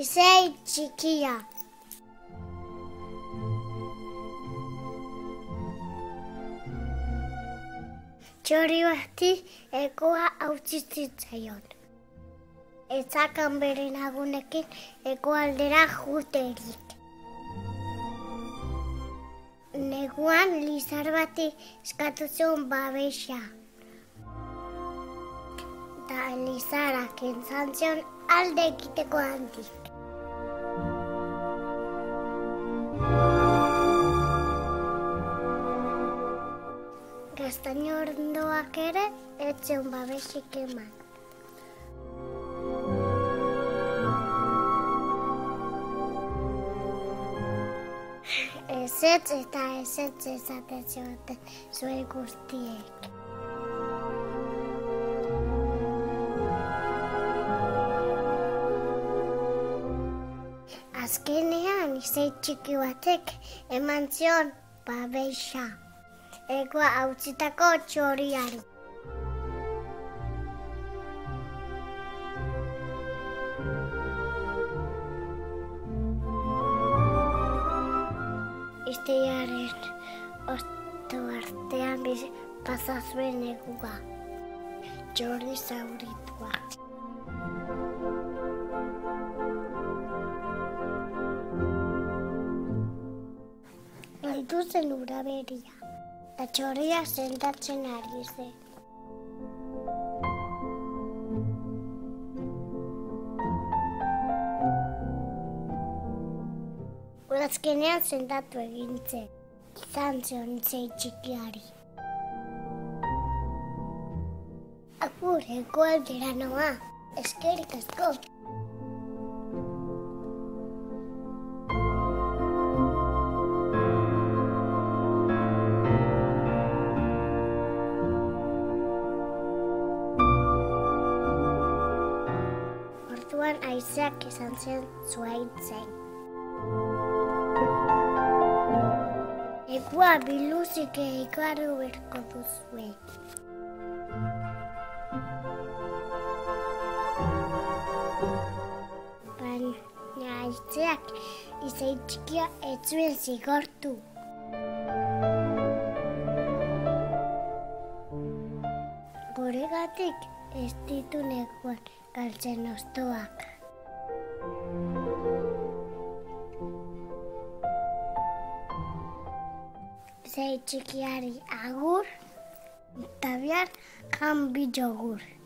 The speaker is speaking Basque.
Izei txikia. Txori bati ekoa hautsi zitzaion. Etzakan bere lagunekin ekoaldera juterik. Neguan lizar bati eskatu zion babesa. Da lizarak entzan zion alde egiteko handik. Gaztaino ordoak ere ez zion babesik eman. Ezetz eta ezetz esaten zioten zuen guztiek. Azkenean izei txiki batek eman zion babesa. Ekoa hautsitako txoriari. Iztearen osto artean pasazuen egua. Txori zauritua. Heldu zen uraberia. Eta txoria sentatzen ari zen. Azkenean sentatu egin zen. Izan zion izei txikiari. Agur, ekoaldera noa. Eskerrik asko. Orduan haizeak izan zen zuhaitzen. Egua biluzik eikaru berko duzue. Baina haizeak izei txikia ez zuen zigortu. Goregatik ez ditu neguan galtzen ostoak. Izei txikiari agur, eta bihar jan bi jogur.